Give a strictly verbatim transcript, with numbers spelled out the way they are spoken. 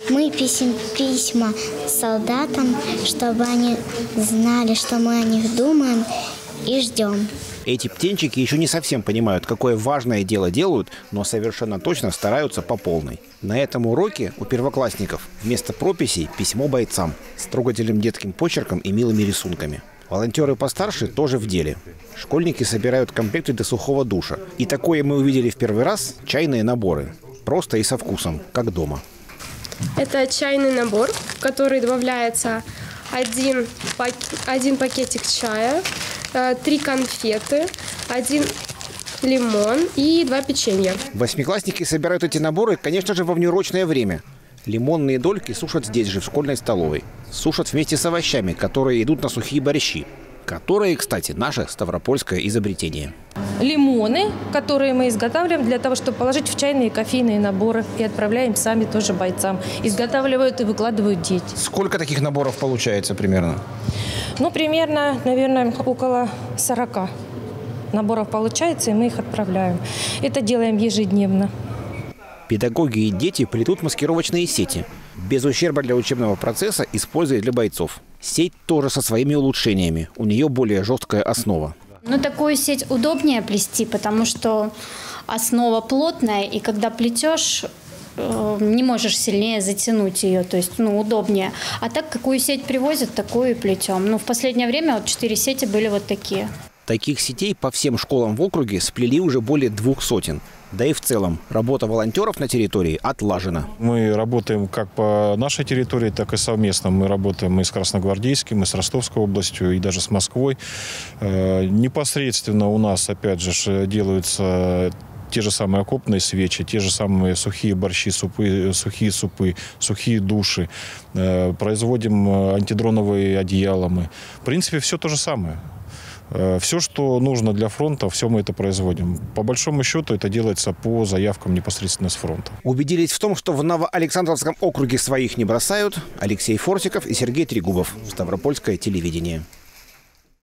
Мы пишем письма солдатам, чтобы они знали, что мы о них думаем и ждем. Эти птенчики еще не совсем понимают, какое важное дело делают, но совершенно точно стараются по полной. На этом уроке у первоклассников вместо прописей письмо бойцам с трогательным детским почерком и милыми рисунками. Волонтеры постарше тоже в деле. Школьники собирают комплекты для сухого душа. И такое мы увидели в первый раз – чайные наборы. Просто и со вкусом, как дома. Это чайный набор, в который добавляется один, пак... один пакетик чая, три конфеты, один лимон и два печенья. Восьмиклассники собирают эти наборы, конечно же, во внеурочное время. Лимонные дольки сушат здесь же, в школьной столовой. Сушат вместе с овощами, которые идут на сухие борщи. Которые, кстати, наше ставропольское изобретение. Лимоны, которые мы изготавливаем для того, чтобы положить в чайные и кофейные наборы. И отправляем сами тоже бойцам. Изготавливают и выкладывают дети. Сколько таких наборов получается примерно? Ну, примерно, наверное, около сорока наборов получается, и мы их отправляем. Это делаем ежедневно. Педагоги и дети плетут маскировочные сети. Без ущерба для учебного процесса, используя для бойцов. Сеть тоже со своими улучшениями. У нее более жесткая основа. Ну, такую сеть удобнее плести, потому что основа плотная, и когда плетешь, не можешь сильнее затянуть ее, то есть, ну, удобнее. А так, какую сеть привозят, такую и плетем. Ну, в последнее время вот четыре сети были вот такие. Таких сетей по всем школам в округе сплели уже более двух сотен. Да и в целом работа волонтеров на территории отлажена. Мы работаем как по нашей территории, так и совместно. Мы работаем и с Красногвардейским, и с Ростовской областью, и даже с Москвой. Непосредственно у нас, опять же, делаются те же самые окопные свечи, те же самые сухие борщи, супы, сухие супы, сухие души. Производим антидроновые одеяла мы. В принципе, все то же самое. Все, что нужно для фронта, все мы это производим. По большому счету, это делается по заявкам непосредственно с фронта. Убедились в том, что в Новоалександровском округе своих не бросают. Алексей Форсиков и Сергей Трегубов. Ставропольское телевидение.